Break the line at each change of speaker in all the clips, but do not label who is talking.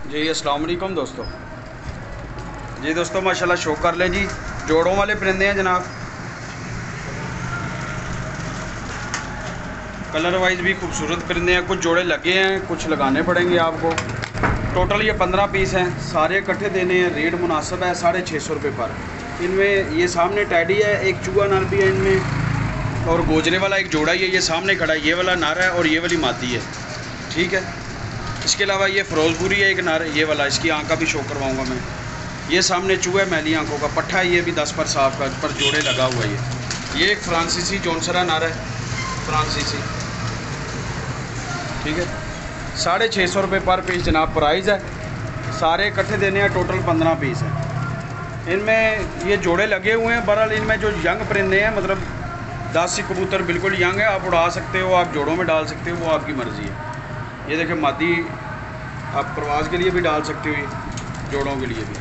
जी अस्सलाम वालेकुम दोस्तों। जी दोस्तों माशाल्लाह शो कर लें जी, जोड़ों वाले परिंदे हैं जनाब। कलर वाइज भी खूबसूरत परिंदे हैं। कुछ जोड़े लगे हैं, कुछ लगाने पड़ेंगे आपको। टोटल ये 15 पीस हैं, सारे इकट्ठे देने हैं। रेट मुनासिब है, 650 रुपये पर। इनमें ये सामने टैडी है, एक चूहा नर भी है इनमें, और गोजरे वाला एक जोड़ा ही है। ये सामने खड़ा है, ये वाला नर है और ये वाली मादी है, ठीक है। इसके अलावा ये फ़िरोज़पुरी है एक नर, ये वाला, इसकी आँख का भी शो करवाऊँगा मैं। ये सामने चूहा है मैली आँखों का, पट्ठा है ये भी 10 पर साफ का, पर जोड़े लगा हुआ है। ये एक फ्रांसीसी जॉनसरा नर है, फ्रांसीसी, ठीक है। 650 रुपये पर पीस जनाब प्राइस है। सारे इकट्ठे देने हैं, टोटल 15 पीस है। इनमें ये जोड़े लगे हुए हैं। बहरहाल इनमें जो यंग परिंदे हैं, मतलब 10 कबूतर बिल्कुल यंग है, आप उड़ा सकते हो, आप जोड़ों में डाल सकते हो, वो आपकी मर्ज़ी है। ये देखिए मादी आप प्रवास के लिए भी डाल सकते हो, ये जोड़ों के लिए भी।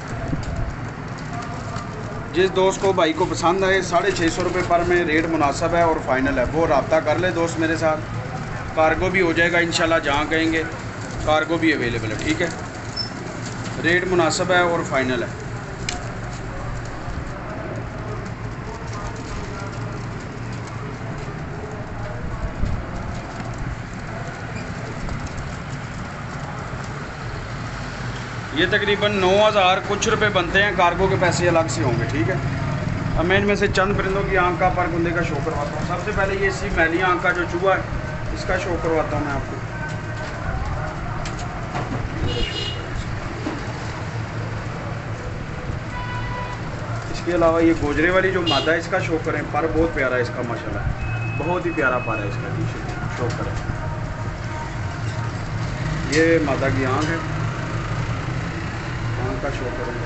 जिस दोस्त को भाई को पसंद आए, 650 रुपये पर में रेट मुनासिब है और फाइनल है। वो रब्ता कर ले दोस्त मेरे साथ, कार्गो भी हो जाएगा इंशाल्लाह। जहाँ कहेंगे कार्गो भी अवेलेबल है, ठीक है। रेट मुनासिब है और फाइनल है। ये तकरीबन 9000 कुछ रुपए बनते हैं, कार्गो के पैसे अलग से होंगे, ठीक है। अब मैं इनमें से चंद परिंदों की आँख का पर गुंदे का शो करवाता हूँ। सबसे पहले ये इसी मैली आँख का जो चूहा है, इसका शो करवाता हूँ मैं आपको। इसके अलावा ये गोजरे वाली जो मादा है, इसका शो करें। पर बहुत प्यारा है इसका माशाल्लाह, बहुत ही प्यारा पर है इसका, शो करें। ये मादा की आँख है, आँख का शो करूँगा।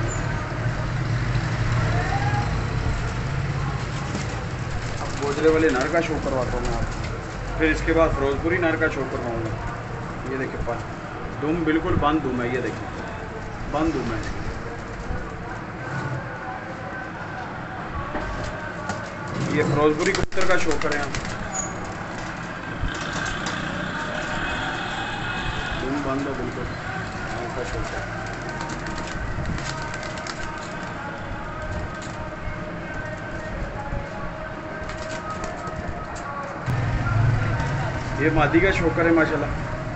अब गोजरे वाले नर का शो करवाता हूँ मैं आपको, फिर इसके बाद फ़िरोज़पुरी नर का शो करवाऊँगा। ये देखिए पर दुम बिल्कुल बंद दुम है, ये देखिए बंद दुम है। ये फ़िरोज़पुरी कबूतर का शो करें आप, दुम बंद है बिल्कुल, आँख का शो करें। ये मादी का शोकर है माशाल्लाह,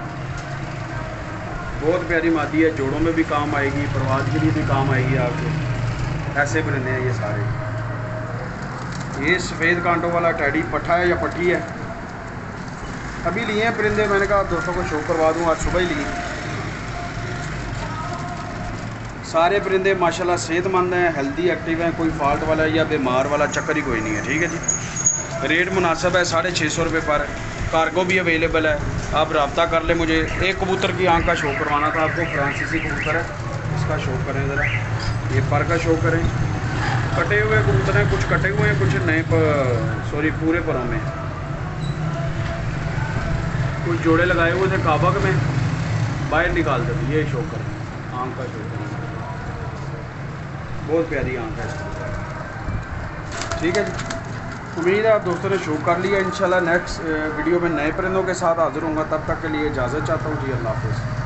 बहुत प्यारी मादी है। जोड़ों में भी काम आएगी, प्रवास के लिए भी काम आएगी आपको। ऐसे परिंदे हैं ये सारे। ये सफ़ेद कांटों वाला टैडी पट्ठा है या पट्टी है, अभी लिए हैं परिंदे। मैंने कहा दोस्तों को शो करवा दूँ, आज सुबह ही लिए। सारे परिंदे माशाल्लाह सेहतमंद हैं, हेल्दी एक्टिव हैं, कोई फॉल्ट वाला या बीमार वाला चक्कर ही कोई नहीं है, ठीक है जी। रेट मुनासिब है, 650 रुपये पर। कार्गो भी अवेलेबल है, आप रब्ता कर ले मुझे। एक कबूतर की आँख का शो करवाना था आपको, फ्रांसीसी कबूतर है, इसका शो करें ज़रा। ये पर का शो करें। कटे हुए कबूतर हैं, कुछ कटे हुए हैं, कुछ नए सॉरी पूरे परों में। कुछ जोड़े लगाए हुए थे काबक में, बाहर निकाल देते। ये शो करें, आँख का शो करें, बहुत प्यारी आँख है, ठीक है जी। उम्मीद है आप दोस्तों ने शो कर लिया। इंशाल्लाह नेक्स्ट वीडियो में नए परिंदों के साथ हाज़िर होऊंगा। तब तक के लिए इजाज़त चाहता हूँ जी, अल्लाह हाफ़िज़।